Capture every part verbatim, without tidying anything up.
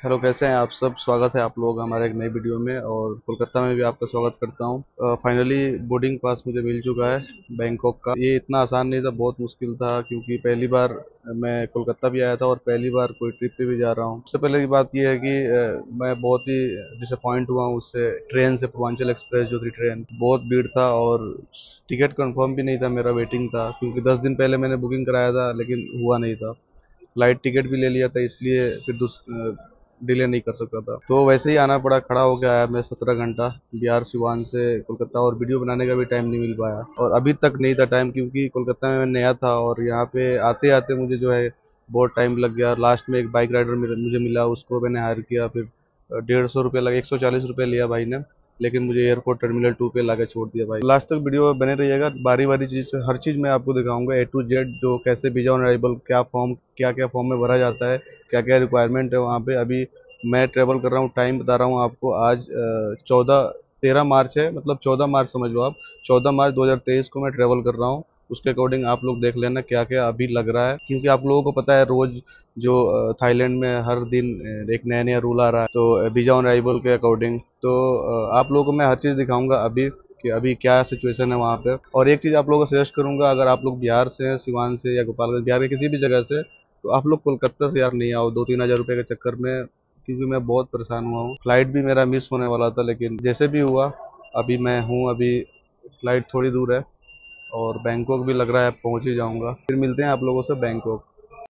Hello, कैसे हैं आप सब। स्वागत है आप लोग हमारे एक नई वीडियो में और कोलकाता में भी आपका स्वागत करता हूं। फाइनली बोर्डिंग पास मुझे मिल चुका है बैंकॉक का। ये इतना आसान नहीं था, बहुत मुश्किल था, क्योंकि पहली बार मैं कोलकाता भी आया था और पहली बार कोई ट्रिप पे भी जा रहा हूं। सबसे पहले की बात यह है कि अ, मैं बहुत ही डिसअपॉइंट हुआ हूँ उससे। ट्रेन से पूर्वांचल एक्सप्रेस जो थी ट्रेन, बहुत भीड़ था और टिकट कंफर्म भी नहीं था, मेरा वेटिंग था, क्योंकि दस दिन पहले मैंने बुकिंग कराया था लेकिन हुआ नहीं था। फ्लाइट टिकट भी ले लिया था, इसलिए फिर दूस डिले नहीं कर सकता था, तो वैसे ही आना पड़ा। खड़ा होकर आया मैं सत्रह घंटा, बिहार सिवान से कोलकाता, और वीडियो बनाने का भी टाइम नहीं मिल पाया और अभी तक नहीं था टाइम, क्योंकि कोलकाता में मैं नया था और यहाँ पे आते आते मुझे जो है बहुत टाइम लग गया। लास्ट में एक बाइक राइडर मुझे मिला, उसको मैंने हायर किया, फिर डेढ़ सौ रुपये लगा, एक सौ चालीस रुपये लिया भाई ने, लेकिन मुझे एयरपोर्ट टर्मिनल टू पे लाके छोड़ दिया भाई। लास्ट तक वीडियो बने रहिएगा, बारी बारी चीज हर चीज मैं आपको दिखाऊंगा, ए टू जेड, जो कैसे वीजा ऑन अराइवल, क्या फॉर्म, क्या क्या फॉर्म में भरा जाता है, क्या क्या रिक्वायरमेंट है वहाँ पे। अभी मैं ट्रेवल कर रहा हूँ, टाइम बता रहा हूँ आपको, आज चौदह तेरह मार्च है, मतलब चौदह मार्च समझ लो आप। चौदह मार्च दो हज़ार तेईस को मैं ट्रेवल कर रहा हूँ। उसके अकॉर्डिंग आप लोग देख लेना क्या क्या अभी लग रहा है, क्योंकि आप लोगों को पता है रोज जो अ, थाईलैंड में हर दिन अ, एक नया नया रूल आ रहा है, तो वीजा ऑन अराइवल के अकॉर्डिंग। तो अ, आप लोगों को मैं हर चीज़ दिखाऊंगा अभी कि अभी क्या सिचुएशन है वहाँ पे। और एक चीज़ आप लोगों को सजेस्ट करूंगा, अगर आप लोग बिहार से हैं, सिवान से या गोपालगंज, बिहार के किसी भी जगह से, तो आप लोग कोलकाता से यार नहीं आओ दो तीन हज़ार रुपये के चक्कर में, क्योंकि मैं बहुत परेशान हुआ हूँ। फ्लाइट भी मेरा मिस होने वाला था, लेकिन जैसे भी हुआ अभी मैं हूँ। अभी फ्लाइट थोड़ी दूर है और बैंकॉक भी लग रहा है पहुँच ही जाऊँगा। फिर मिलते हैं आप लोगों से बैंकॉक।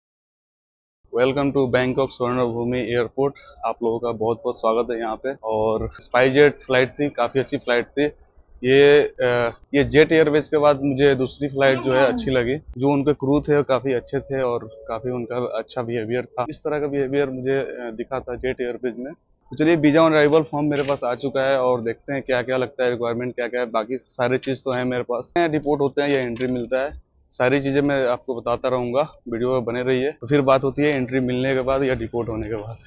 वेलकम टू बैंकॉक स्वर्ण भूमि एयरपोर्ट। आप लोगों का बहुत बहुत स्वागत है यहाँ पे। और स्पाइसजेट फ्लाइट थी, काफ़ी अच्छी फ्लाइट थी ये। अ, ये जेट एयरवेज के बाद मुझे दूसरी फ्लाइट जो है अच्छी लगी। जो उनके क्रू थे वो काफ़ी अच्छे थे और काफ़ी उनका अच्छा बिहेवियर था। इस तरह का बिहेवियर मुझे अ, दिखा था जेट एयरवेज में। तो चलिए, वीजा ऑन अराइवल फॉर्म मेरे पास आ चुका है और देखते हैं क्या क्या लगता है, रिक्वायरमेंट क्या क्या है। बाकी सारी चीज़ तो है मेरे पास, रिपोर्ट होते हैं या एंट्री मिलता है, सारी चीज़ें मैं आपको बताता रहूँगा। वीडियो में बने रहिए। तो फिर बात होती है एंट्री मिलने के बाद या डिपोर्ट होने के बाद।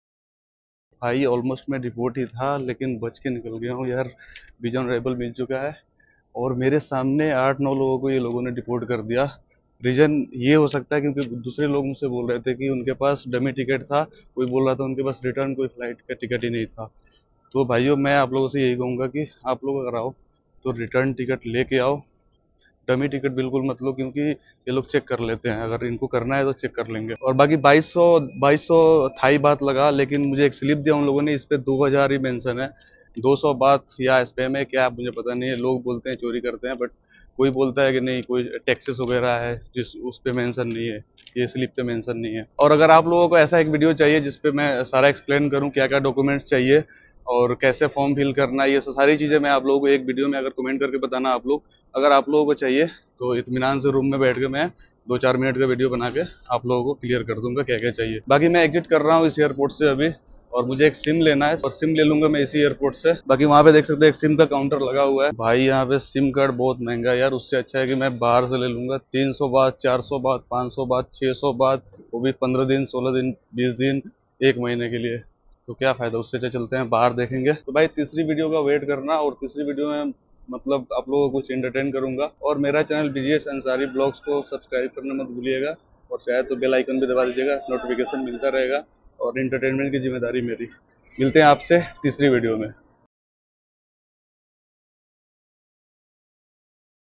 भाई ऑलमोस्ट मैं डिपोर्ट ही था, लेकिन बच के निकल गया हूँ यार। वीजा ऑन अराइवल मिल चुका है और मेरे सामने आठ नौ लोगों को ये लोगों ने डिपोर्ट कर दिया। रीजन ये हो सकता है क्योंकि दूसरे लोग मुझसे बोल रहे थे कि उनके पास डमी टिकट था, कोई बोल रहा था उनके पास रिटर्न कोई फ्लाइट का टिकट ही नहीं था। तो भाइयों, मैं आप लोगों से यही कहूँगा कि आप लोग अगर आओ तो रिटर्न टिकट लेके आओ। डमी टिकट बिल्कुल मत लो, क्योंकि ये लोग चेक कर लेते हैं, अगर इनको करना है तो चेक कर लेंगे। और बाकी बाईस सौ बाईस सौ थाई बात लगा, लेकिन मुझे एक स्लिप दिया उन लोगों ने, इस पे दो हज़ार ही मेंशन है। दो सौ बात या स्पैम है क्या, मुझे पता नहीं है। लोग बोलते हैं चोरी करते हैं, बट कोई बोलता है कि नहीं, कोई टैक्सेस वगैरह है जिस उस पे मेंशन नहीं है, ये स्लिप पे मेंशन नहीं है। और अगर आप लोगों को ऐसा एक वीडियो चाहिए जिसपे मैं सारा एक्सप्लेन करूं क्या क्या डॉक्यूमेंट्स चाहिए और कैसे फॉर्म फिल करना है, ये सारी चीज़ें मैं आप लोगों को एक वीडियो में, अगर कमेंट करके बताना आप लोग, अगर आप लोगों को चाहिए तो इत्मीनान से रूम में बैठ के मैं दो चार मिनट का वीडियो बना के आप लोगों को क्लियर कर दूंगा क्या क्या चाहिए। बाकी मैं एग्जिट कर रहा हूँ इस एयरपोर्ट से अभी, और मुझे एक सिम लेना है और सिम ले लूंगा मैं इसी एयरपोर्ट से। बाकी वहाँ पे देख सकते हैं एक सिम का काउंटर लगा हुआ है। भाई यहाँ पे सिम कार्ड बहुत महंगा है यार, उससे अच्छा है कि मैं बाहर से ले लूंगा। तीन सौ बात, चार सौ बात, पाँच सौ बात, छः सौ बात, वो भी पंद्रह दिन, सोलह दिन, बीस दिन, एक महीने के लिए। तो क्या फायदा, उससे अच्छा चलते हैं बाहर देखेंगे। तो भाई तीसरी वीडियो का वेट करना, और तीसरी वीडियो में मतलब आप लोगों को कुछ एंटरटेन करूंगा। और मेरा चैनल बीजीएस अंसारी ब्लॉग्स को सब्सक्राइब करना मत भूलिएगा, और शायद तो बेल आइकन भी दबा दीजिएगा, नोटिफिकेशन मिलता रहेगा और एंटरटेनमेंट की जिम्मेदारी मेरी। मिलते हैं आपसे तीसरी वीडियो में।